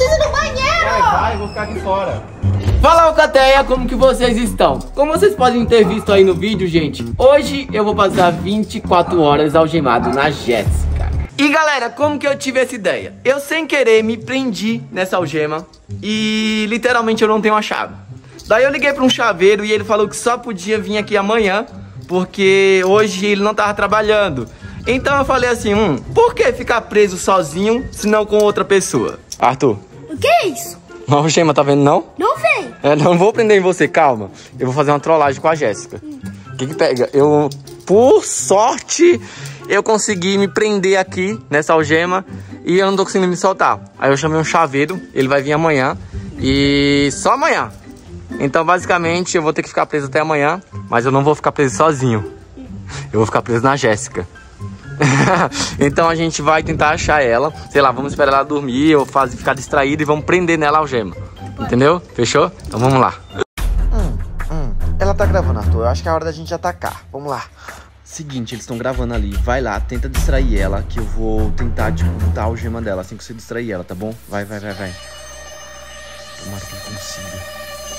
preciso ir no banheiro. Vai, vou ficar aqui fora. Fala, Alcateia, como que vocês estão? Como vocês podem ter visto aí no vídeo, gente, hoje eu vou passar 24 horas algemado na Jéssica. E galera, como que eu tive essa ideia? Eu sem querer me prendi nessa algema e literalmente eu não tenho a chave. Daí eu liguei para um chaveiro e ele falou que só podia vir aqui amanhã, porque hoje ele não tava trabalhando. Então eu falei assim, por que ficar preso sozinho, se não com outra pessoa? Arthur. O que é isso? Uma algema, tá vendo não? Não vem. Não vou prender em você, calma. Eu vou fazer uma trollagem com a Jéssica. O que pega? Por sorte, eu consegui me prender aqui nessa algema e eu não tô conseguindo me soltar. Aí eu chamei um chaveiro, ele vai vir amanhã e só amanhã. Então, basicamente, eu vou ter que ficar preso até amanhã, mas eu não vou ficar preso sozinho. Eu vou ficar preso na Jéssica. Então a gente vai tentar achar ela. Sei lá, vamos esperar ela dormir ou ficar distraída e vamos prender nela a algema. Entendeu? Fechou? Então vamos lá. Ela tá gravando, Arthur. Eu acho que é a hora da gente atacar. Vamos lá. Seguinte, eles estão gravando ali. Vai lá, tenta distrair ela, que eu vou tentar botar a algema dela assim que você distrair ela, tá bom? Vai. Tomara que eu consiga.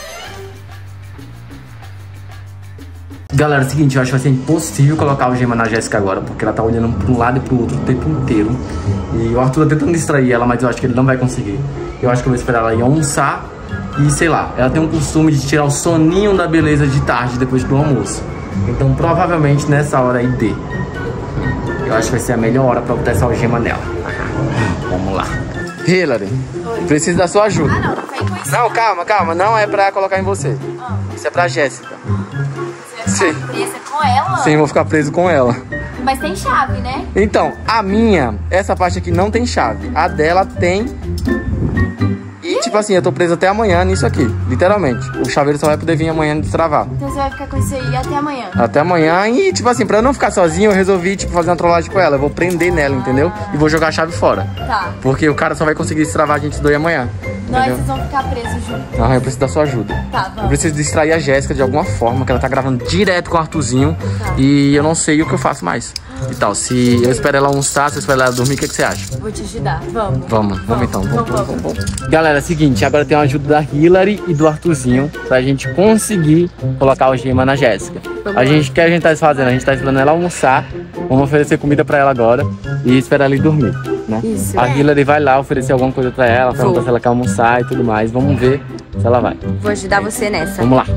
Galera, é o seguinte, eu acho que vai ser impossível colocar a algema na Jéssica agora, porque ela tá olhando para um lado e pro outro o tempo inteiro. E o Arthur tá tentando distrair ela, mas eu acho que ele não vai conseguir. Eu acho que eu vou esperar ela ir almoçar e, sei lá, ela tem um costume de tirar o soninho da beleza de tarde, depois do almoço. Então, provavelmente, nessa hora aí dê. Eu acho que vai ser a melhor hora pra botar essa algema nela. Vamos lá. Hilary, preciso da sua ajuda. Não vem com isso. Não, calma, não é pra colocar em você. Isso é pra Jéssica. Você vai ficar presa com ela? Sim, vou ficar preso com ela. Mas tem chave, né? Então, a minha, essa parte aqui não tem chave. A dela tem. E tipo assim, eu tô preso até amanhã nisso aqui, literalmente. O chaveiro só vai poder vir amanhã destravar. Então você vai ficar com isso aí até amanhã? Até amanhã e tipo assim, pra eu não ficar sozinho, eu resolvi tipo fazer uma trollagem com ela. Eu vou prender nela, entendeu? E vou jogar a chave fora. Tá. Porque o cara só vai conseguir destravar a gente dois amanhã. Nós Entendeu? vocês vão ficar presos juntos. Eu preciso da sua ajuda. Tá, vamos. Eu preciso distrair a Jéssica de alguma forma, que ela tá gravando direto com o Arthurzinho. Tá. E eu não sei o que eu faço mais. E tal, se eu espero ela almoçar, se eu espero ela dormir, o que você acha? Vou te ajudar, vamos. Vamos então. Vamos. Galera, é o seguinte, agora tem a ajuda da Hilary e do Arthurzinho pra gente conseguir colocar a algema na Jéssica. O que a gente tá fazendo? A gente tá esperando ela almoçar, vamos oferecer comida pra ela agora e esperar ela ir dormir, né? Isso. A Hilary vai lá oferecer alguma coisa pra ela, perguntar se ela quer almoçar e tudo mais. Vamos ver se ela vai. Vou ajudar você nessa. Vamos lá.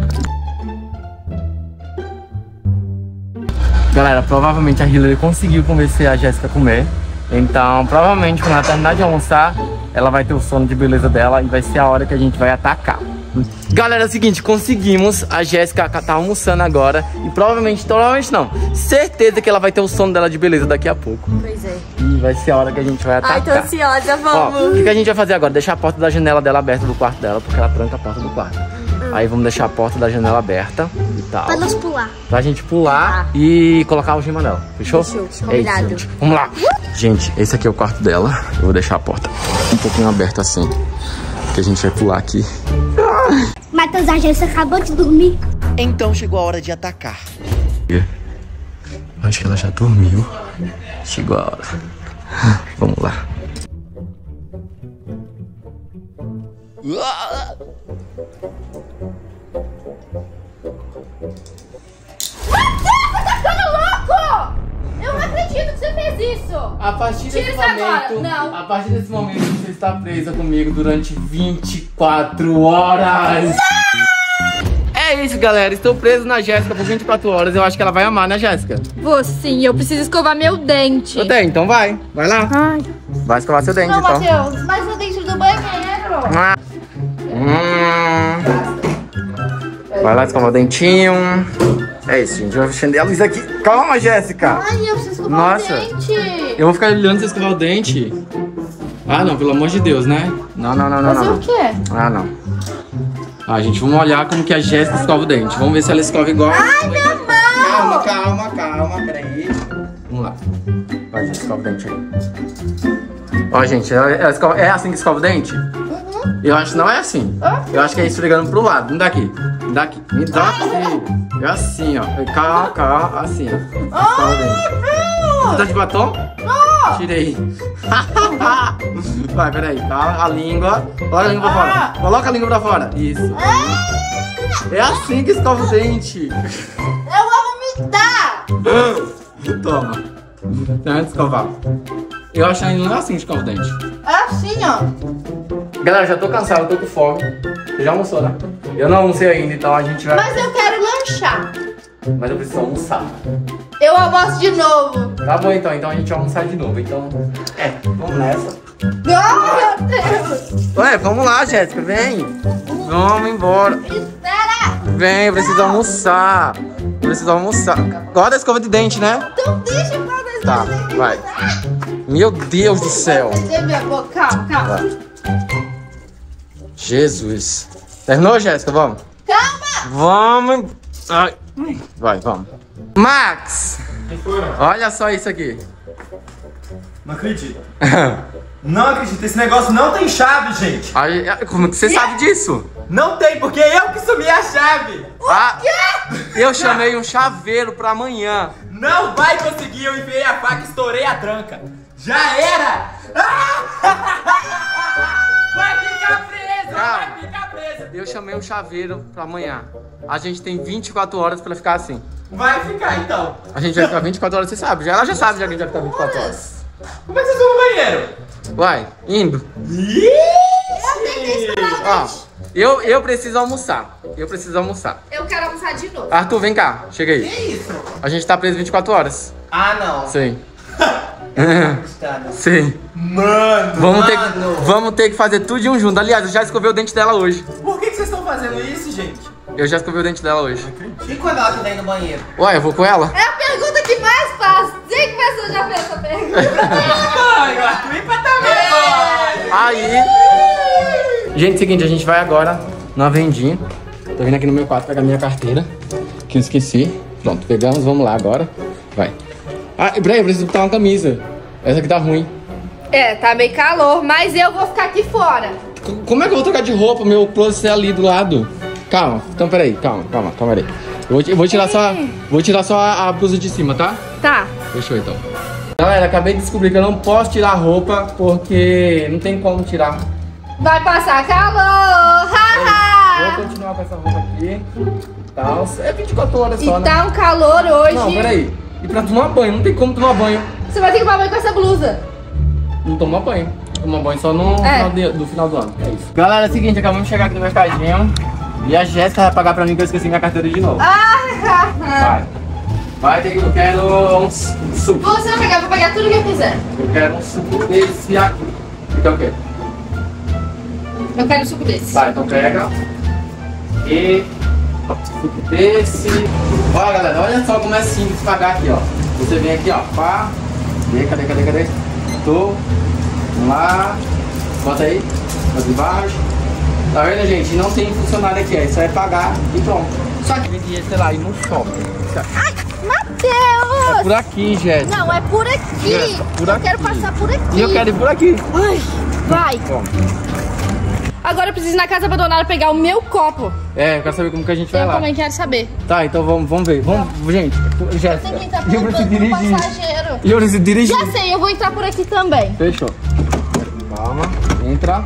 Galera, provavelmente a Hilary conseguiu convencer a Jéssica a comer. Então, provavelmente, quando ela terminar de almoçar, ela vai ter o sono de beleza dela e vai ser a hora que a gente vai atacar. Galera, é o seguinte, conseguimos. A Jéssica tá almoçando agora e provavelmente não, certeza que ela vai ter o sono dela de beleza daqui a pouco. Pois é. E vai ser a hora que a gente vai atacar. Ai, tô ansiosa, vamos. Ó, o que a gente vai fazer agora? Deixar a porta da janela dela aberta do quarto dela, porque ela tranca a porta do quarto. Aí vamos deixar a porta da janela aberta e tal. Pra nós pular. Pra gente pular e colocar a algema nela. Fechou? Fechou, É isso, combinado. gente. Vamos lá. Gente, esse aqui é o quarto dela. Eu vou deixar a porta um pouquinho aberta assim, que a gente vai pular aqui. Matheus, a Jéssica acabou de dormir. Então chegou a hora de atacar. Acho que ela já dormiu. Chegou a hora. Vamos lá. Eu não acredito que você fez isso! A partir Tira desse isso agora. momento, Não. a partir desse momento você está presa comigo durante 24 horas. É isso, galera. Estou preso na Jéssica por 24 horas. Eu acho que ela vai amar, né, Jéssica? Vou sim, eu preciso escovar meu dente. Eu tenho, então vai. Vai lá. Ai. Vai escovar seu dente, Não, então. Matheus, mas eu dentro do banheiro. Vai lá escovar o dentinho. É isso, gente. Eu vou acender a luz aqui. Calma, Jéssica. Ai, eu preciso escovar Nossa. o dente. Eu vou ficar olhando você escovar o dente. Ah, não, pelo amor de Deus, né? Não. Fazer o quê? Ah, não. Ah, gente, vamos olhar como que a Jéssica escova o dente. Vamos ver se ela escova igual. Ai, minha mão! Calma, peraí. Vamos lá. Vai, gente, escova o dente aí. Ó, gente, ela escova... é assim que escova o dente? Eu acho que não é assim. Eu acho que é esfregando pro lado. Me dá aqui. Me dá aqui. Me dá aqui. É assim, ó. Cá, assim, ó. Escova o dente. Você tá de batom? Não! Tirei. Vai, peraí, tá? A língua. Coloca a língua pra fora. Coloca a língua pra fora. Isso. É assim que escova o dente. Eu vou vomitar! Toma. Não é de escovar. Eu acho que não é assim que escova o dente. É assim, ó. Galera, já tô cansado, eu tô com fome. Você já almoçou, né? Eu não almocei ainda, então a gente vai... Mas eu quero lanchar. Mas eu preciso almoçar. Eu almoço de novo. Tá bom, então a gente vai almoçar de novo. Então, vamos nessa. Não, meu Deus. Ué, vamos lá, Jéssica, vem. Vamos embora. Espera. Vem, eu preciso almoçar. Preciso almoçar. Gosta da escova de dente, né? Então deixa eu fazer isso. Tá, vai. Meu Deus do céu. Minha boca. Calma, calma. Vai. Jesus. Terminou, Jéssica? Vamos. Calma. Vamos. Ai. Vai, vamos. Max. Olha só isso aqui. Não acredito. Não acredito. Esse negócio não tem chave, gente. Aí, como que você sabe disso? Não tem, porque eu que sumi a chave. Ah, eu chamei um chaveiro pra amanhã. Não vai conseguir. Eu enfiei a faca e estourei a tranca. Já era. Vai ficar preso. Vai ficar preso. Eu chamei um chaveiro pra amanhã. A gente tem 24 horas pra ficar assim. Vai ficar então. A gente vai ficar 24 horas, você sabe. Ela já sabe já que a gente vai ficar 24 horas. Como é que vocês vão no banheiro? Vai, indo. Ó, eu preciso almoçar. Eu preciso almoçar. Eu quero almoçar de novo. Arthur, vem cá. Chega aí. Que isso? A gente tá preso 24 horas. Ah, não. Sim. Gostado. Sim. Mano, Vamos ter que fazer tudo de um junto. Aliás, eu já escovei o dente dela hoje. Por que vocês estão fazendo isso, gente? Eu já escovei o dente dela hoje. E quando ela estiver no banheiro? Ué, eu vou com ela? É a pergunta que mais faz. Sei que a pessoa já fez essa pergunta. Ai, o Arthur pra também. Aí. Gente, seguinte, a gente vai agora na vendinha. Tô vindo aqui no meu quarto pegar minha carteira, que eu esqueci. Pronto, pegamos, vamos lá agora. Vai. Ah, peraí, eu preciso botar uma camisa. Essa aqui tá ruim. É, tá meio calor, mas eu vou ficar aqui fora. Como é que eu vou trocar de roupa? Meu closet é ali do lado. Calma, então peraí, calma aí. Eu vou tirar só a blusa de cima, tá? Tá. Fechou então. Galera, acabei de descobrir que eu não posso tirar a roupa porque não tem como tirar. Vai passar calor. Vou continuar com essa roupa aqui. Tal. É 24 horas só, E né? tá um calor hoje. Não, peraí. E pra tomar banho, não tem como tomar banho. Você vai ter que tomar banho com essa blusa. Não tomar banho. Tomar banho só no final do ano. É isso. Galera, é o seguinte, acabamos de chegar aqui no mercadinho. E a Jéssica vai pagar pra mim que eu esqueci minha carteira de novo. Vai ter que eu quero um suco. Você vai pegar, vou pegar tudo que eu quiser. Eu quero um suco desse aqui. Então o quê? Eu quero um suco desse. Tá, então pega. E suco desse. Olha, galera, olha só como é simples pagar aqui, ó. Você vem aqui, ó. Pá. Cadê? Tô. Vamos lá. Bota aí. Bota embaixo. Tá vendo, gente? Não tem funcionário aqui, é só é pagar e pronto. Só que tem dinheiro, sei lá, ir no shopping. Ai, Matheus! É por aqui, Jéssica. Não, é por aqui. Jéssica, por eu aqui. quero passar por aqui. E eu quero ir por aqui. Ai, vai. Bom. Agora eu preciso ir na casa abandonada pegar o meu copo. É, eu quero saber como que a gente vai Eu lá. também quero saber. Tá, então vamos ver. Vamos, gente, Jéssica. Tem que entrar Eu preciso por dirigir. passageiro. Eu preciso dirigir. Já sei, eu vou entrar por aqui também. Fechou. Calma, entra.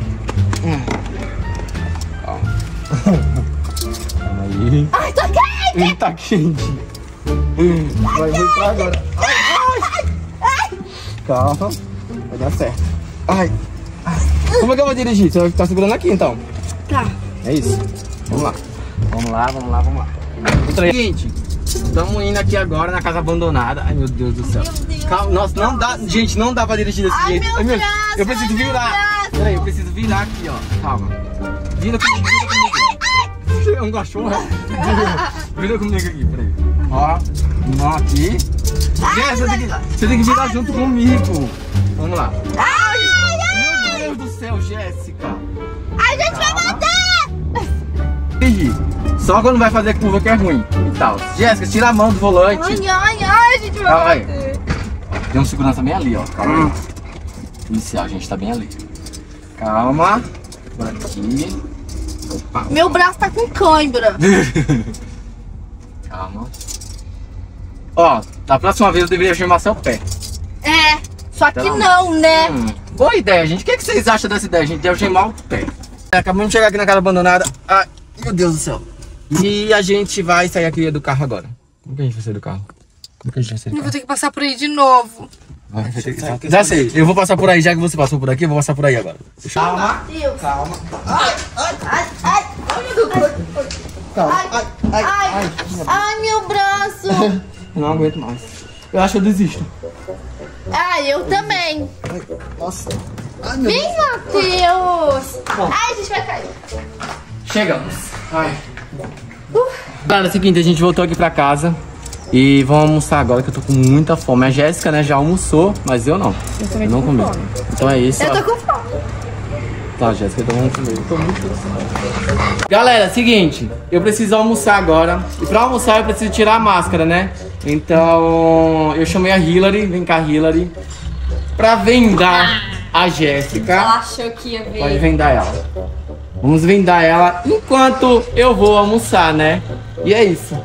Calma aí. Ai, tô quente! Ele tá quente. Vai entrar agora. Ai. Calma. Vai dar certo. Ai. Como é que eu vou dirigir? Você vai ficar segurando aqui então. Tá. É isso. Vamos lá. Vamos lá. Entra aí. Seguinte, estamos indo aqui agora na casa abandonada. Ai, meu Deus do céu. Meu Deus. Calma, nossa, não dá. Gente, não dá pra dirigir desse Ai, jeito. meu Ai, meu, braço, eu preciso meu virar. braço. Peraí, eu preciso virar aqui, ó. Calma. Vira comigo. É um cachorro. Vira comigo aqui, peraí. Ó, mão aqui. Você tem que virar junto comigo. Vamos lá. Meu Deus do céu, Jéssica. A gente vai bater! Dirigir. Só quando vai fazer curva que é ruim e tal. Jéssica, tira a mão do volante. Ai, a gente vai Calma aí. bater. Tem um segurança bem ali, ó. Calma aí. Inicial, gente, tá bem ali. Calma. Por aqui. Opa. Meu braço tá com cãibra. Calma. Ó, Da próxima vez eu deveria algemar seu pé. É, só que não, né? Boa ideia, gente. O que vocês acham dessa ideia, gente? De algemar o pé. Acabamos de chegar aqui na casa abandonada. Ai, meu Deus do céu. E a gente vai sair aqui do carro agora. Como que a gente vai sair do carro? Como que a gente vai sair do Eu carro? vou ter que passar por aí de novo. Já sei, eu vou passar por aí, já que você passou por aqui, eu vou passar por aí agora. Calma, Deus. calma. Ai, meu Deus. Ai, meu braço. Não aguento mais. Eu acho que eu desisto. Ai, eu também. Nossa. Vem, Matheus. Bom. Ai, a gente vai cair. Chegamos. Ai. Galera, é o seguinte, a gente voltou aqui pra casa. E vamos almoçar agora, que eu tô com muita fome. A Jéssica, né, já almoçou, mas eu não. Eu não comi. Então é isso. Eu ó. tô com fome. Tá, Jéssica, então vamos comer. Eu tô muito cansado. Galera, seguinte, eu preciso almoçar agora. E pra almoçar eu preciso tirar a máscara, né? Então eu chamei a Hilary, vem cá, Hilary, pra vendar a Jéssica. Ela achou que ia ver. Pode vendar ela. Vamos vendar ela enquanto eu vou almoçar, né? E é isso.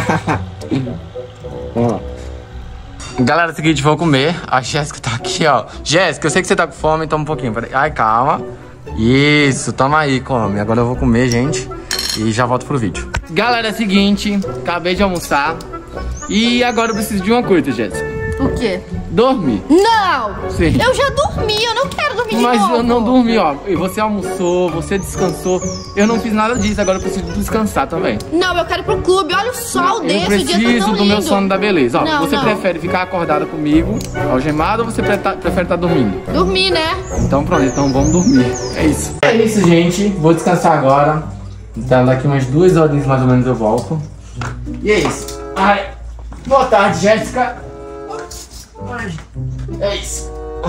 Vamos lá. Galera, é o seguinte, vou comer. A Jéssica tá aqui, ó. Jéssica, eu sei que você tá com fome, toma um pouquinho. Peraí. Ai, calma. Isso, toma aí, come. Agora eu vou comer, gente. E já volto pro vídeo. Galera, é o seguinte, acabei de almoçar. E agora eu preciso de uma coisa, Jéssica. O quê? Dormir. Não! Sim. Eu já dormi, eu não quero dormir de Mas novo. eu não dormi, ó. E você almoçou, você descansou. Eu não fiz nada disso, agora eu preciso descansar também. Não, eu quero ir pro clube. Olha o sol Eu desse, o dia tá preciso tão do meu lindo. sono da beleza. Ó, Não, você não. prefere ficar acordada comigo, algemado, ou você prefere estar dormindo? Dormir, né? Então pronto, então vamos dormir. É isso. É isso, gente. Vou descansar agora. Então daqui umas 2 horinhas mais ou menos eu volto. E é isso. Ai. Boa tarde, Jéssica. Ai. É isso.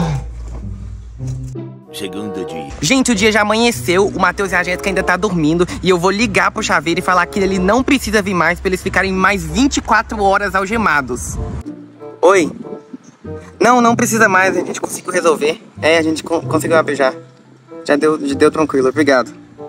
Segundo dia. Gente, o dia já amanheceu, o Matheus e a Jéssica ainda tá dormindo e eu vou ligar pro chaveiro e falar que ele não precisa vir mais pra eles ficarem mais 24 horas algemados. Oi? Não precisa mais, a gente conseguiu resolver. É, a gente conseguiu abrir já. Já deu tranquilo, obrigado.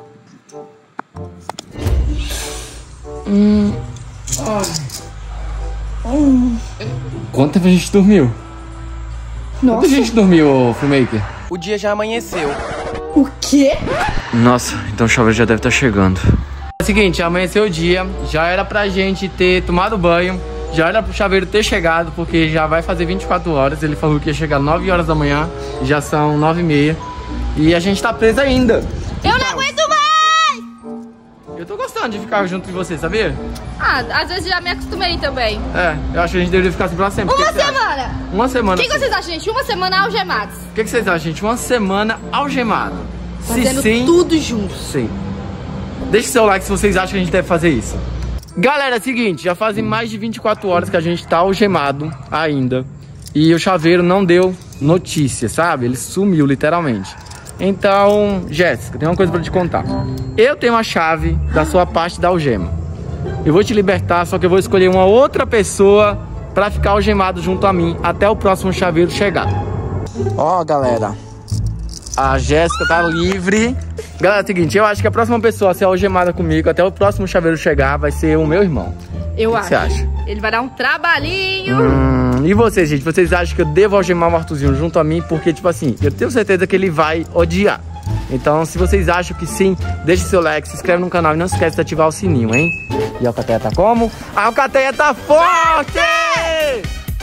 Quanto tempo a gente dormiu? Nossa. Quanto a gente dormiu, Filmmaker? O dia já amanheceu. O quê? Nossa, então o chuveiro já deve estar chegando. É o seguinte, amanheceu o dia, já era pra gente ter tomado banho, já era pro chaveiro ter chegado, porque já vai fazer 24 horas. Ele falou que ia chegar 9 horas da manhã, e já são 9h30. E a gente tá preso ainda. Eu não aguento mais! Eu tô gostando de ficar junto de você, sabia? Ah, às vezes já me acostumei também. É, eu acho que a gente deveria ficar assim pra sempre. Uma O que que você acha? semana! Uma semana. O que vocês acham, gente? Uma semana algemados. O que vocês acham, gente? Uma semana algemado. Fazendo Se sim, tudo junto. sim. Deixe seu like se vocês acham que a gente deve fazer isso. Galera, é o seguinte, já fazem mais de 24 horas que a gente tá algemado ainda. E o chaveiro não deu notícia, sabe? Ele sumiu, literalmente. Então, Jéssica, tem uma coisa pra te contar. Eu tenho a chave da sua parte da algema. Eu vou te libertar, só que eu vou escolher uma outra pessoa pra ficar algemado junto a mim até o próximo chaveiro chegar. Ó, galera, a Jéssica tá livre. Galera, é o seguinte, eu acho que a próxima pessoa a ser algemada comigo até o próximo chaveiro chegar vai ser o meu irmão. Eu O que acho. você acha? Ele vai dar um trabalhinho. E vocês, gente? Vocês acham que eu devo algemar o Arthurzinho junto a mim? Porque, tipo assim, eu tenho certeza que ele vai odiar. Então, se vocês acham que sim, deixe seu like, se inscreve no canal e não esquece de ativar o sininho, hein? E a alcateia tá como? A alcateia tá forte!